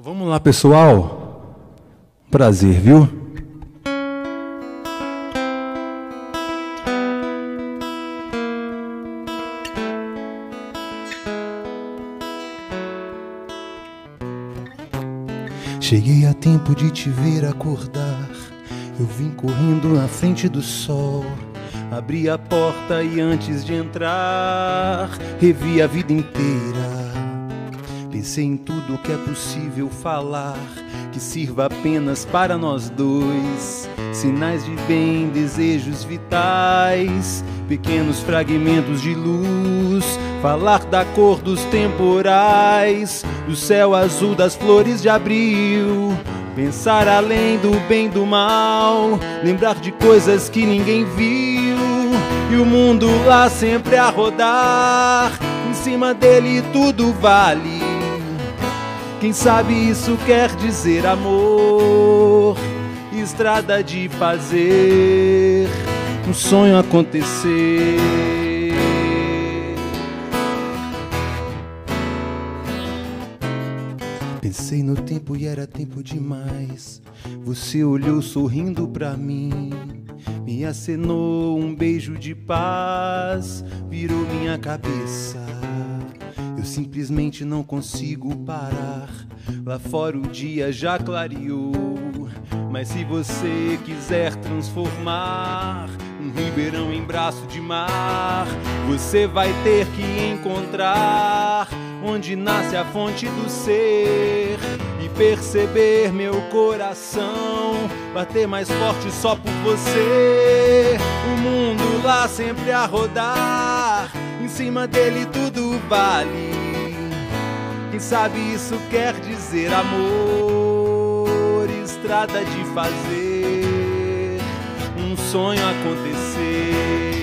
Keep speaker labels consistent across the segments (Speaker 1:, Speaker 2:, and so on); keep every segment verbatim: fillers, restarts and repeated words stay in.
Speaker 1: Vamos lá, pessoal. Prazer, viu? Cheguei a tempo de te ver acordar. Eu vim correndo na frente do sol. Abri a porta e antes de entrar, revi a vida inteira. Pensei em tudo que é possível falar, que sirva apenas para nós dois. Sinais de bem, desejos vitais, pequenos fragmentos de luz. Falar da cor dos temporais, do céu azul das flores de abril. Pensar além do bem e do mal, lembrar de coisas que ninguém viu. E o mundo lá sempre a rodar, em cima dele tudo vale. Quem sabe isso quer dizer amor, estrada de fazer um sonho acontecer. Pensei no tempo e era tempo demais. Você olhou sorrindo pra mim, me acenou um beijo de paz, virou minha cabeça. Eu simplesmente não consigo parar. Lá fora o dia já clareou, mas se você quiser transformar um ribeirão em braço de mar, você vai ter que encontrar onde nasce a fonte do ser e perceber meu coração bater mais forte só por você. O mundo lá sempre a rodar, em cima dele tudo vale. Quem sabe isso quer dizer amor, estrada de fazer um sonho acontecer.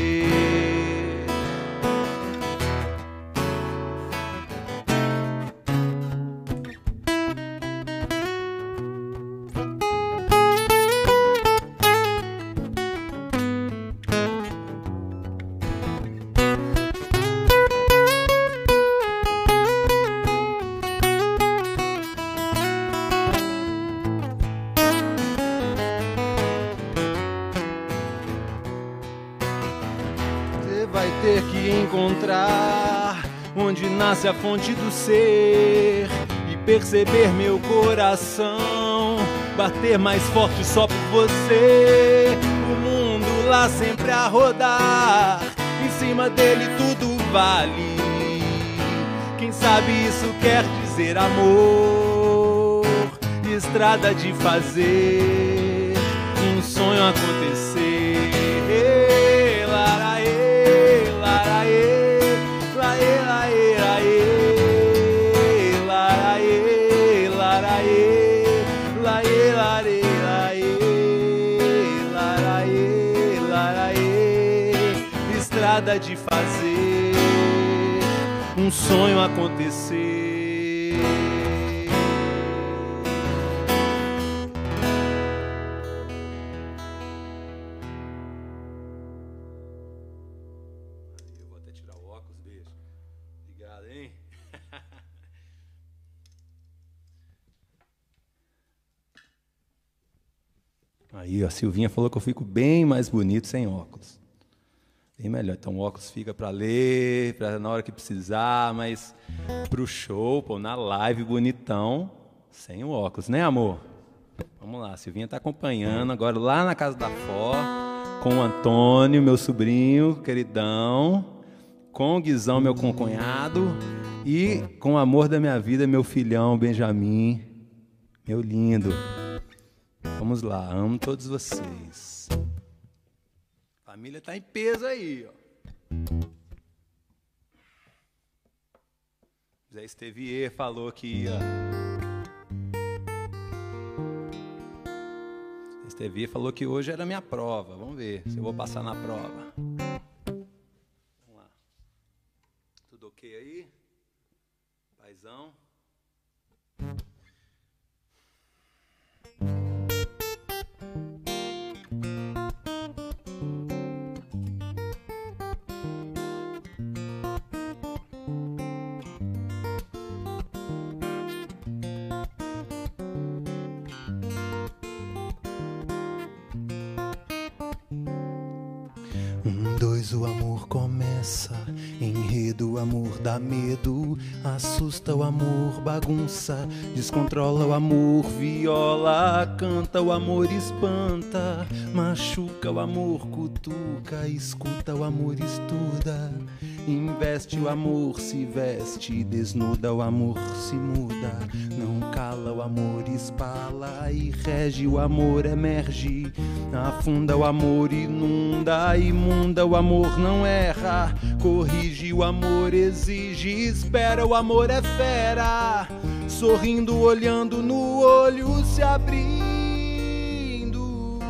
Speaker 1: Vai ter que encontrar onde nasce a fonte do ser e perceber meu coração bater mais forte só por você. O mundo lá sempre a rodar, em cima dele tudo vale. Quem sabe isso quer dizer amor, estrada de fazer um sonho acontecer. De fazer um sonho acontecer. Eu vou até tirar o óculos, beijo. Obrigado, hein? Aí, a Silvinha falou que eu fico bem mais bonito sem óculos. Bem melhor. Então o óculos fica para ler, para na hora que precisar, mas pro show, pô, na live bonitão, sem o óculos, né, amor? Vamos lá, a Silvinha tá acompanhando agora lá na casa da Fó, com o Antônio, meu sobrinho, queridão, com o Guizão, meu concunhado, e com o amor da minha vida, meu filhão, Benjamin, meu lindo. Vamos lá, amo todos vocês. A família tá em peso aí, ó. Zé Estevier falou que ia. Zé Estevier falou que hoje era minha prova. Vamos ver se eu vou passar na prova. Vamos lá. Tudo ok aí? Paizão? Um, dois, o amor começa. Enredo, o amor dá medo. Assusta, o amor bagunça. Descontrola, o amor viola. Canta, o amor espanta. Machuca, o amor cutuca. Escuta, o amor estuda. Investe, o amor se veste. Desnuda, o amor se muda. Não cala, o amor espala. E rege, o amor emerge. Afunda, o amor inunda. Imunda, o amor não erra. Corrige, o amor exige. Espera, o amor é fera. Sorrindo, olhando no olho, se abrindo.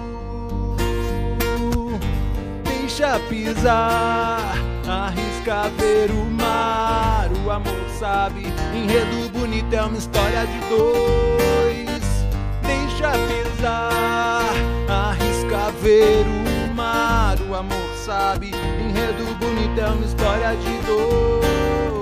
Speaker 1: Deixa pisar, arrisca ver o mar. O amor sabe, enredo bonito é uma história de dois. Deixa pisar, arrisca ver o mar. O amor sabe, enredo bonito é uma história de dois.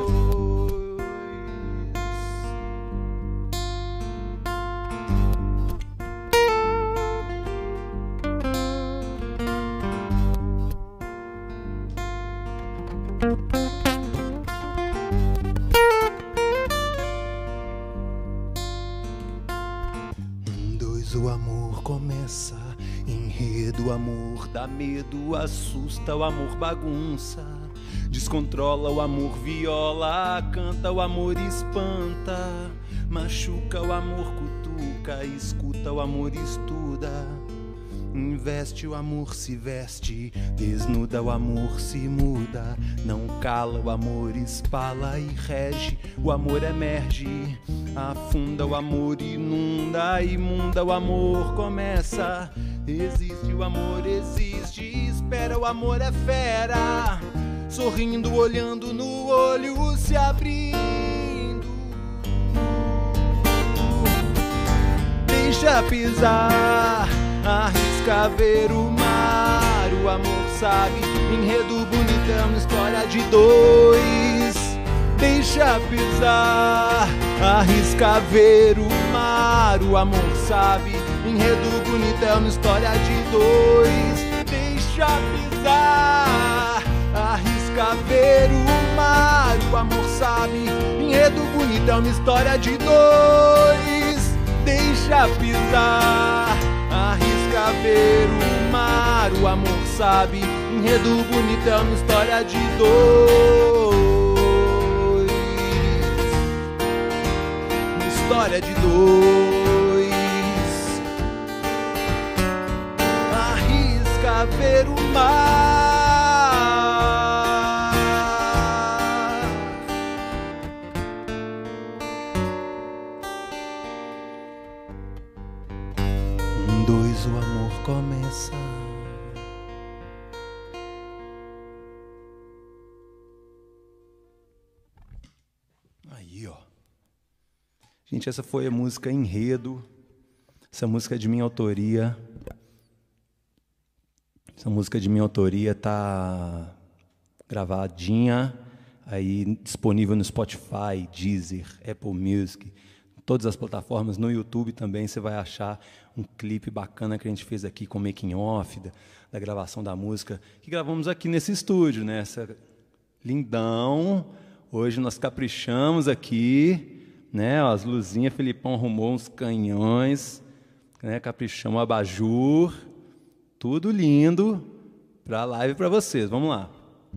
Speaker 1: Um, dois, o amor começa. Enredo, o amor dá medo. Assusta, o amor bagunça. Descontrola, o amor viola. Canta, o amor espanta. Machuca, o amor cutuca. Escuta, o amor estuda. Investe, o amor se veste. Desnuda, o amor se muda. Não cala, o amor espala e rege. O amor emerge. Afunda, o amor inunda. Imunda, o amor começa. Existe, o amor existe. Espera, o amor é fera. Sorrindo, olhando no olho, se abrindo. Deixa pisar, arrisca ver o mar. O amor sabe, enredo bonito é uma história de dois. Deixa pisar, arrisca ver o mar. O amor sabe, enredo bonito é uma história de dois. Deixa pisar, arrisca ver o mar. O amor sabe, enredo bonito é uma história de dois. Deixa pisar, arrisca ver o mar. O amor sabe, enredo bonito é uma história de dois. Uma história de dois. Arrisca ver o mar. Um, dois, o amor começa. Aí, ó. Gente, essa foi a música Enredo. Essa música é de minha autoria. Essa música de minha autoria tá gravadinha, aí disponível no Spotify, Deezer, Apple Music, todas as plataformas, no YouTube também você vai achar um clipe bacana que a gente fez aqui com making off da, da gravação da música, que gravamos aqui nesse estúdio, né? Essa lindão. Hoje nós caprichamos aqui, né? As luzinhas, Felipão arrumou uns canhões, né? Caprichamos o abajur. Tudo lindo para a live para vocês. Vamos lá.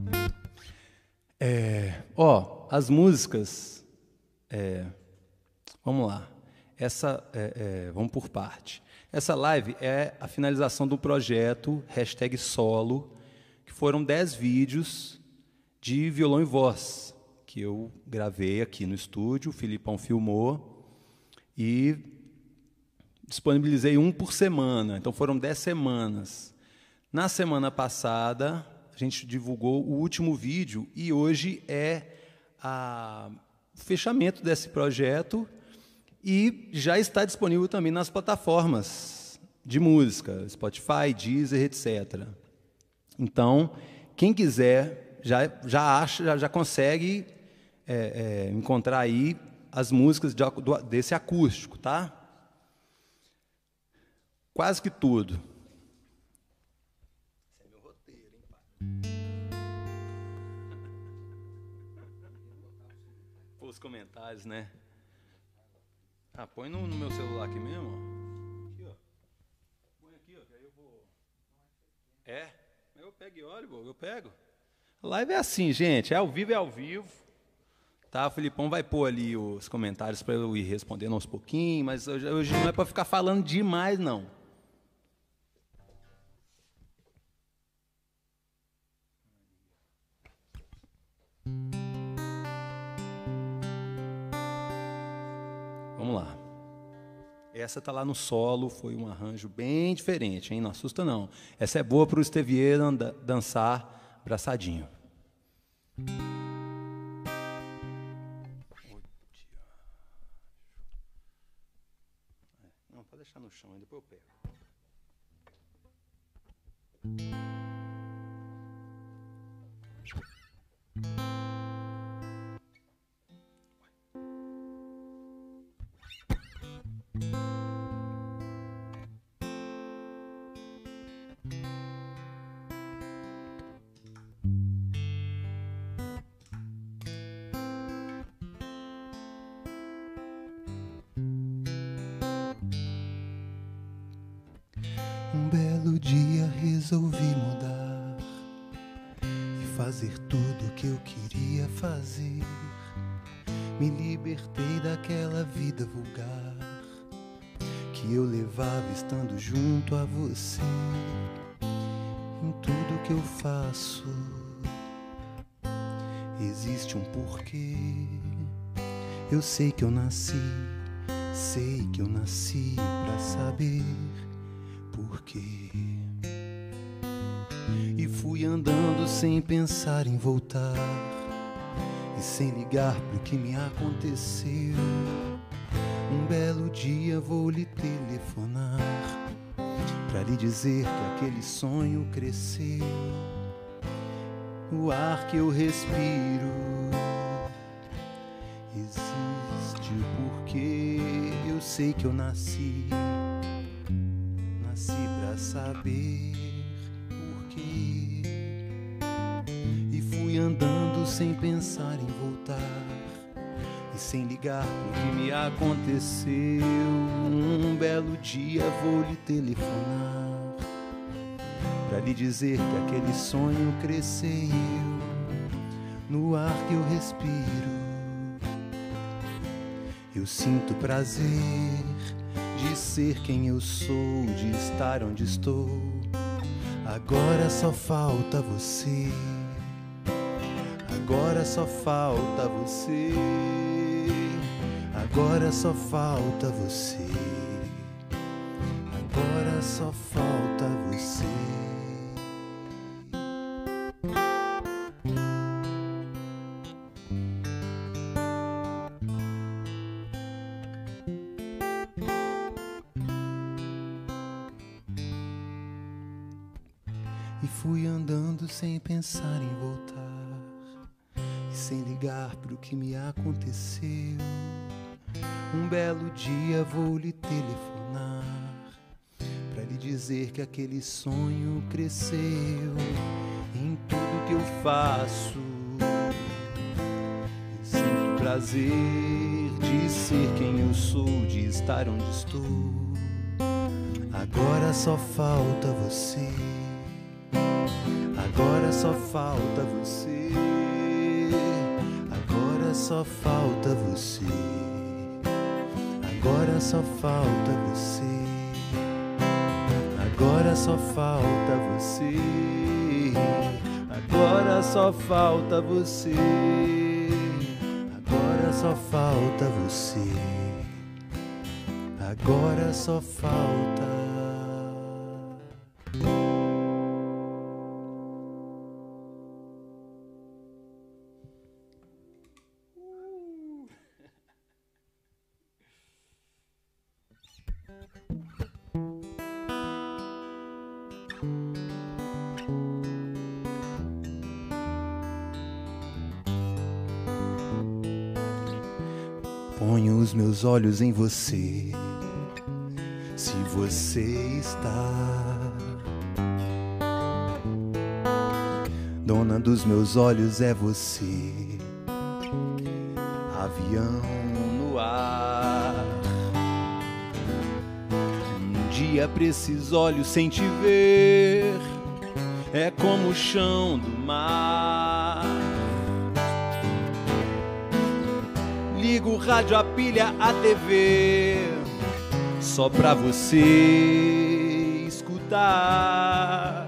Speaker 1: É, ó, as músicas. É, vamos lá. Essa, é, é, vamos por parte. Essa live é a finalização do projeto hashtag Solo, que foram dez vídeos de violão e voz que eu gravei aqui no estúdio. O Filipão filmou e disponibilizei um por semana, então foram dez semanas. Na semana passada, a gente divulgou o último vídeo e hoje é a, o fechamento desse projeto e já está disponível também nas plataformas de música, Spotify, Deezer, etcétera. Então, quem quiser, já, já acha, já, já consegue é, é, encontrar aí as músicas de, do, desse acústico, tá? Quase que tudo. Esse é meu roteiro, hein, pai? Os comentários, né? Ah, põe no, no meu celular aqui mesmo. Aqui, ó. Põe aqui, ó, que aí eu vou... É? Eu pego e olho, eu pego. Live é assim, gente. É ao vivo, é ao vivo. Tá, o Filipão vai pôr ali os comentários para eu ir respondendo aos pouquinhos, mas hoje, hoje não é para ficar falando demais, não. Vamos lá. Essa tá lá no solo, foi um arranjo bem diferente, hein? Não assusta, não. Essa é boa para o Estevieira dançar abraçadinho. Não, pode deixar no chão, depois eu pego.
Speaker 2: Um belo dia resolvi mudar e fazer tudo o que eu queria fazer. Me libertei daquela vida vulgar que eu levava estando junto a você. Em tudo que eu faço existe um porquê. Eu sei que eu nasci, sei que eu nasci pra saber porquê. E fui andando sem pensar em voltar e sem ligar pro que me aconteceu. Um belo dia vou lhe telefonar pra lhe dizer que aquele sonho cresceu. O ar que eu respiro existe porque eu sei que eu nasci. Nasci pra saber porquê. E fui andando sem pensar em voltar e sem ligar pro que me aconteceu. Um belo dia vou lhe telefonar pra lhe dizer que aquele sonho cresceu. No ar que eu respiro eu sinto prazer de ser quem eu sou, de estar onde estou. Agora só falta você. Agora só falta você. Agora só falta você. Agora só falta você. E fui andando sem pensar em voltar e sem ligar pro que me aconteceu. Um belo dia vou lhe telefonar pra lhe dizer que aquele sonho cresceu. Em tudo que eu faço eu sinto prazer de ser quem eu sou, de estar onde estou. Agora só falta você. Agora só falta você. Agora só falta você. Agora só falta você. Agora só falta você. Agora só falta você. Agora só falta você. Agora só falta. Ponho os meus olhos em você. Se você está
Speaker 1: Dona dos meus olhos é você, avião no ar. Um dia pra esses olhos sem te ver é como o chão do mar. Ligo o rádio, a pilha, a T V, só pra você escutar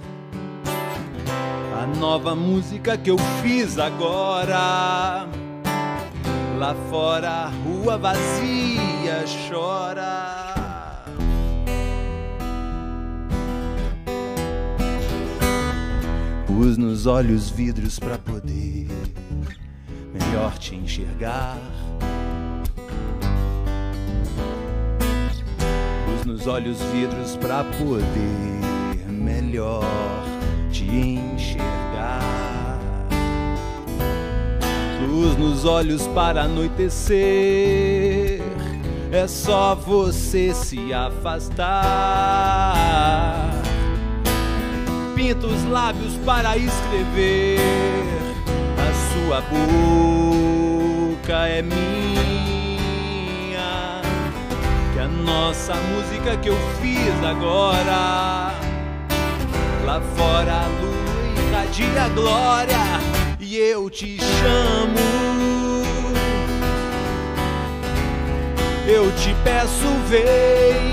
Speaker 1: a nova música que eu fiz agora. Lá fora a rua vazia chora. Pus nos olhos vidros pra poder melhor te enxergar. Pus nos olhos vidros pra poder melhor te enxergar. Luz nos olhos para anoitecer, é só você se afastar. Pinta os lábios para escrever, a sua boca é minha. Que a nossa música que eu fiz agora, lá fora a lua irradia a glória e eu te chamo. Eu te peço, vem,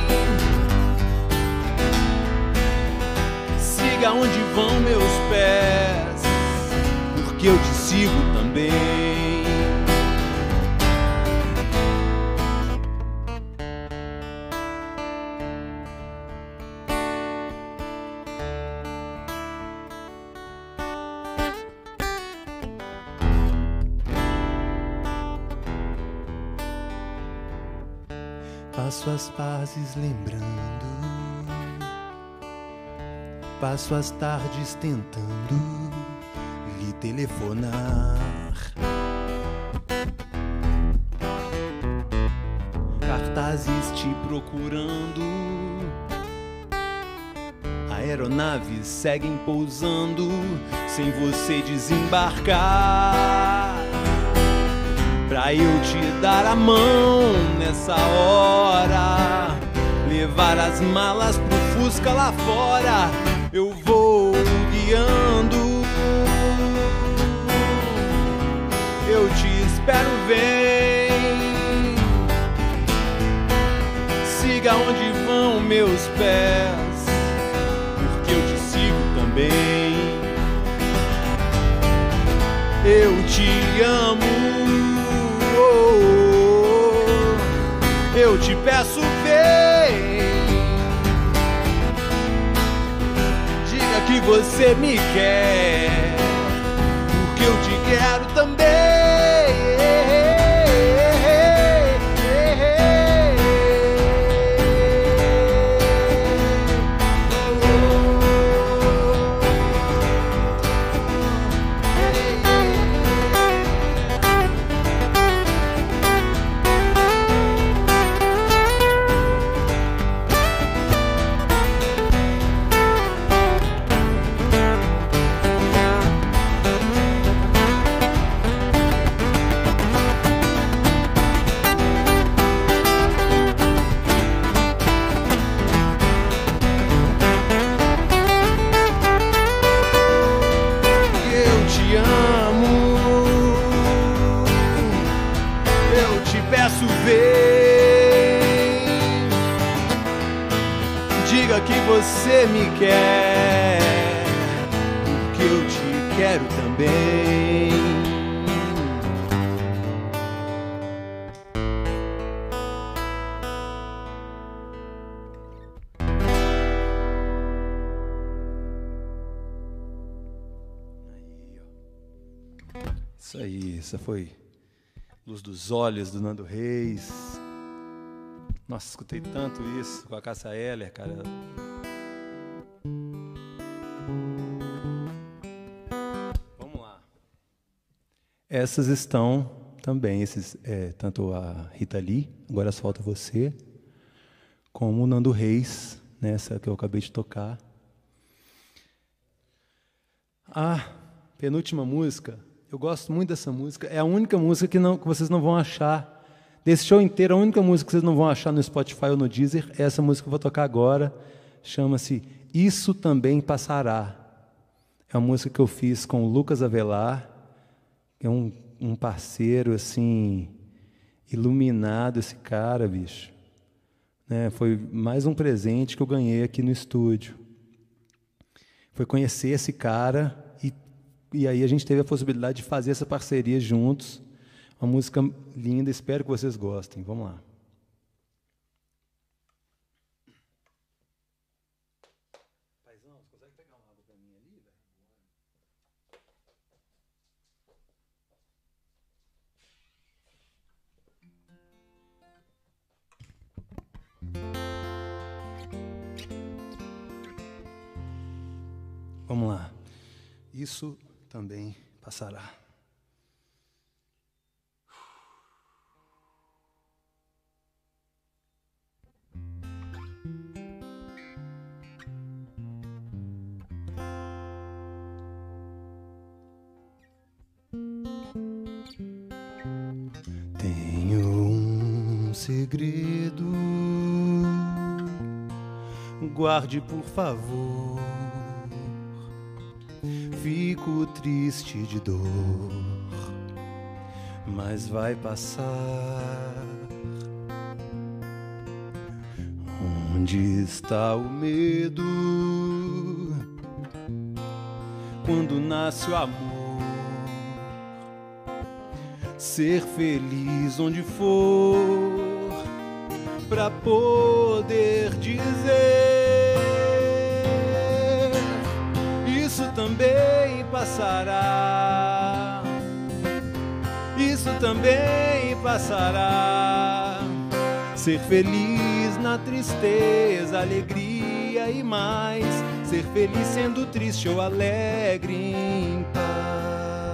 Speaker 1: siga onde vão meus pés, porque eu te sigo também. Passo as pazes lembrando, passo as tardes tentando lhe telefonar. Cartazes te procurando, aeronaves seguem pousando sem você desembarcar. Pra eu te dar a mão nessa hora, levar as malas pro Fusca lá fora, eu vou guiando. Eu te espero, vem, siga onde vão meus pés, porque eu te sigo também. Eu te amo, eu te peço, vem, diga que você me quer, porque eu te quero também. Diga que você me quer, porque eu te quero também. Isso aí, essa foi Luz dos Olhos, do Nando Reis. Nossa, escutei tanto isso com a Cássia Eller, cara. Vamos lá. Essas estão também, esses, é, tanto a Rita Lee, Agora Só Falta Você, como o Nando Reis, nessa que eu acabei de tocar. Ah, penúltima música, eu gosto muito dessa música, é a única música que, não, que vocês não vão achar, desse show inteiro, a única música que vocês não vão achar no Spotify ou no Deezer é essa música que eu vou tocar agora, chama-se Isso Também Passará. É uma música que eu fiz com o Lucas Avelar, que é um, um parceiro, assim, iluminado, esse cara, bicho. Né? Foi mais um presente que eu ganhei aqui no estúdio. Foi conhecer esse cara e, e aí a gente teve a possibilidade de fazer essa parceria juntos. Uma música linda, espero que vocês gostem. Vamos lá. Paizão, você consegue pegar uma água para mim ali, velho? Vamos lá. Isso também passará. Tenho um segredo, guarde por favor. Fico triste de dor, mas vai passar. Onde está o medo? Quando nasce o amor, ser feliz onde for, pra poder dizer isso também passará, isso também passará. Ser feliz na tristeza, alegria e mais, ser feliz sendo triste ou alegre em paz.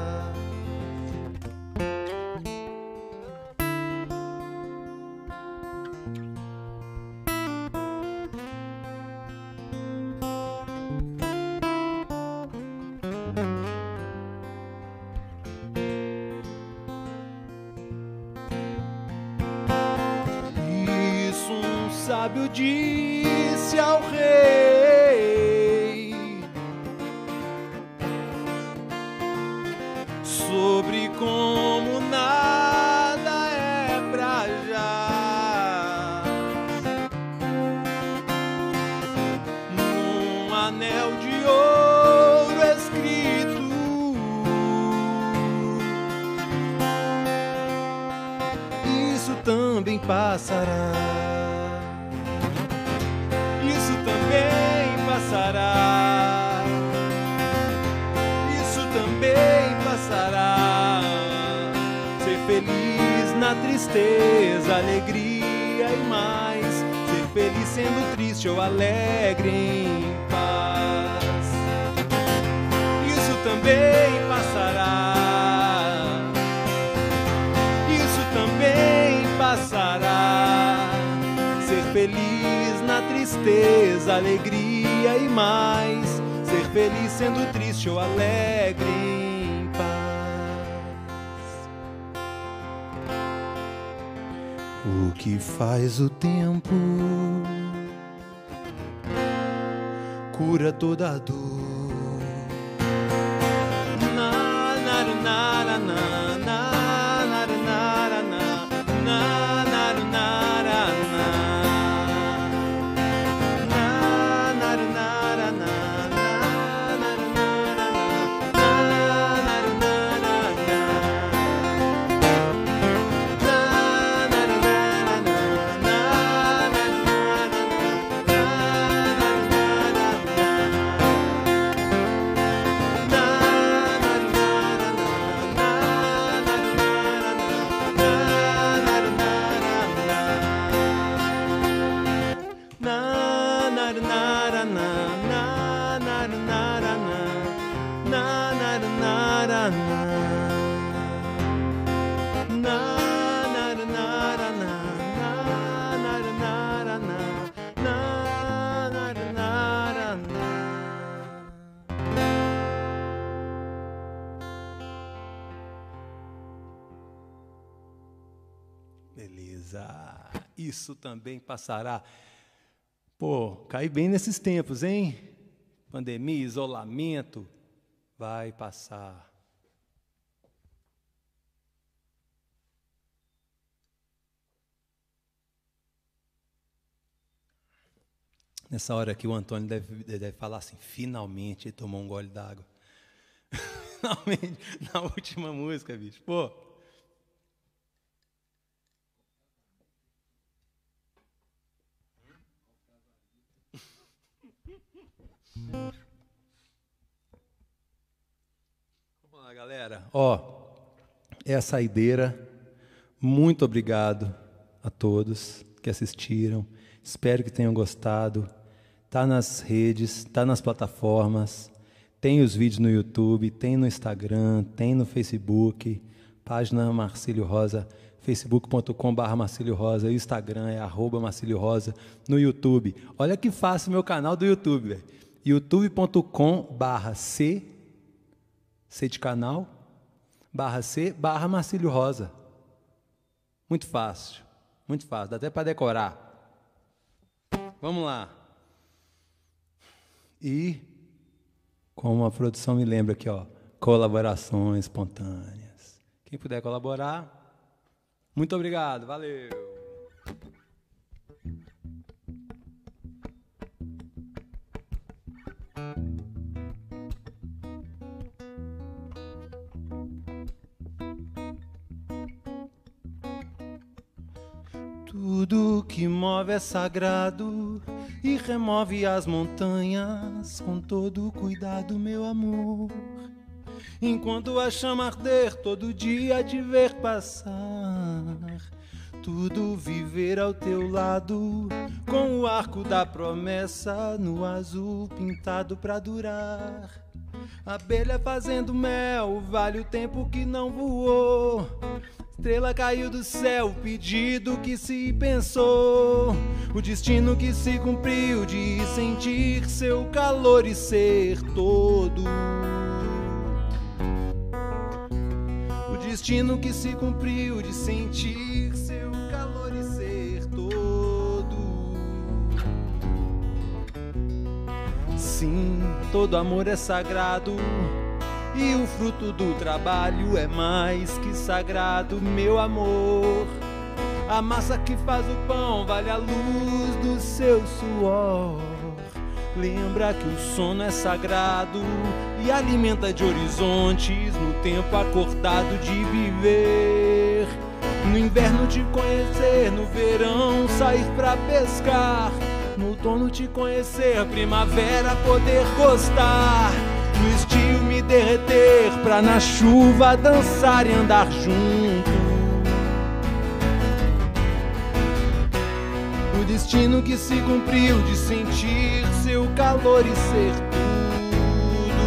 Speaker 1: Sábio disse ao rei sobre como nada é pra já. Num anel de ouro escrito, isso também passará. Isso também passará, isso também passará. Ser feliz na tristeza, alegria e mais, ser feliz sendo triste ou alegre em paz. Isso também passará, isso também passará. Ser feliz na tristeza, alegria e mais, ser feliz sendo triste ou alegre em paz. O que faz o tempo cura toda a dor. Na, na, na, na, na, na, na, na, na, na, na. coisa, isso também passará. Pô, cai bem nesses tempos, hein? Pandemia, isolamento, vai passar. Nessa hora aqui o Antônio deve, deve falar assim, finalmente ele tomou um gole d'água. Finalmente, na última música, bicho. Pô. Vamos lá, galera. Ó, é a saideira. Muito obrigado a todos que assistiram. Espero que tenham gostado. Tá nas redes, tá nas plataformas. Tem os vídeos no YouTube, tem no Instagram, tem no Facebook. Página Marcílio Rosa, facebook ponto com barra Marcílio Rosa. O Instagram é arroba Marcílio Rosa. No YouTube. Olha que fácil meu canal do YouTube, velho. youtube ponto com barra C, C de canal, barra C, barra Marcílio Rosa. Muito fácil, muito fácil, dá até para decorar. Vamos lá. E, como a produção me lembra aqui, ó, colaborações espontâneas. Quem puder colaborar, muito obrigado, valeu.
Speaker 2: Tudo que move é sagrado e remove as montanhas com todo cuidado, meu amor. Enquanto a chama arder, todo dia te ver passar, tudo viver ao teu lado, com o arco da promessa no azul pintado pra durar. Abelha fazendo mel, vale o tempo que não voou. Estrela caiu do céu, pedido que se pensou, o destino que se cumpriu de sentir seu calor e ser todo. O destino que se cumpriu de sentir seu calor e ser todo. Sim, todo amor é sagrado e o fruto do trabalho é mais que sagrado, meu amor. A massa que faz o pão vale a luz do seu suor. Lembra que o sono é sagrado e alimenta de horizontes no tempo acordado de viver. No inverno te conhecer, no verão sair pra pescar, no outono te conhecer, primavera poder gostar. No estio me derreter, pra na chuva dançar e andar junto. O destino que se cumpriu de sentir seu calor e ser tudo.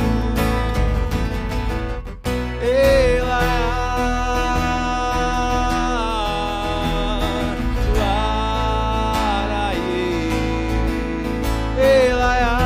Speaker 2: Ei, lá, lá, lá, ei, lá, lá.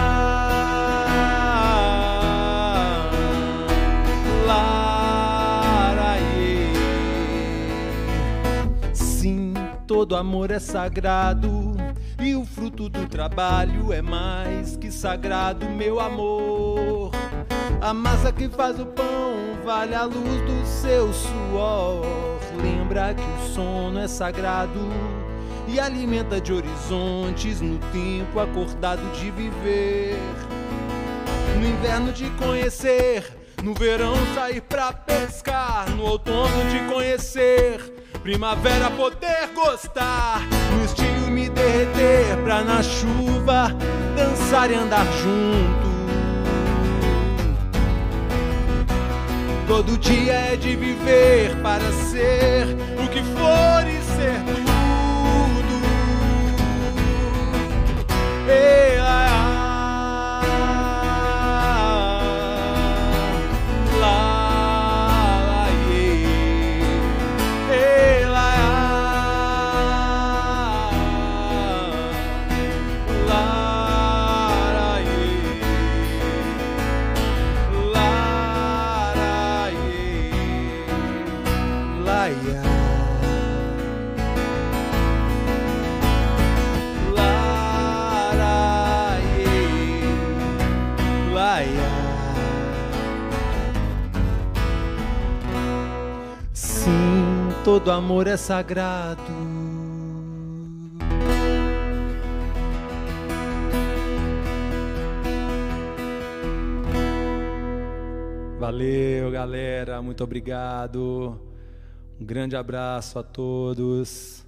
Speaker 2: Todo amor é sagrado e o fruto do trabalho é mais que sagrado, meu amor. A massa que faz o pão vale a luz do seu suor. Lembra que o sono é sagrado e alimenta de horizontes no tempo acordado de viver. No inverno te conhecer, no verão sair pra pescar, no outono te conhecer, primavera poder gostar. No estio me derreter, pra na chuva dançar e andar junto. Todo dia é de viver para ser o que for e ser tudo. Ei, lá,
Speaker 1: Sim, todo amor é sagrado. Valeu, galera, muito obrigado. Um grande abraço a todos.